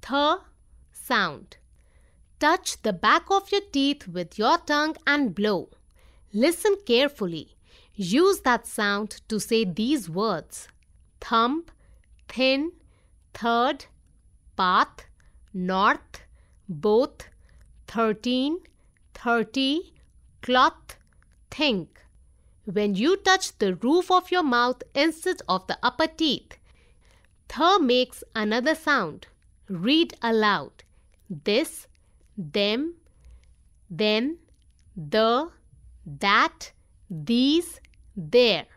Th sound. Touch the back of your teeth with your tongue and blow. Listen carefully. Use that sound to say these words: thumb, thin, third, path, north, both, 13, 30, cloth, think. When you touch the roof of your mouth instead of the upper teeth, th makes another sound. Read aloud: this, them, then, the, that, these, there.